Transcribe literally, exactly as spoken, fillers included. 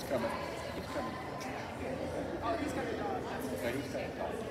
coming. He's coming. Oh, he's got a dog. Yeah, he's got a dog.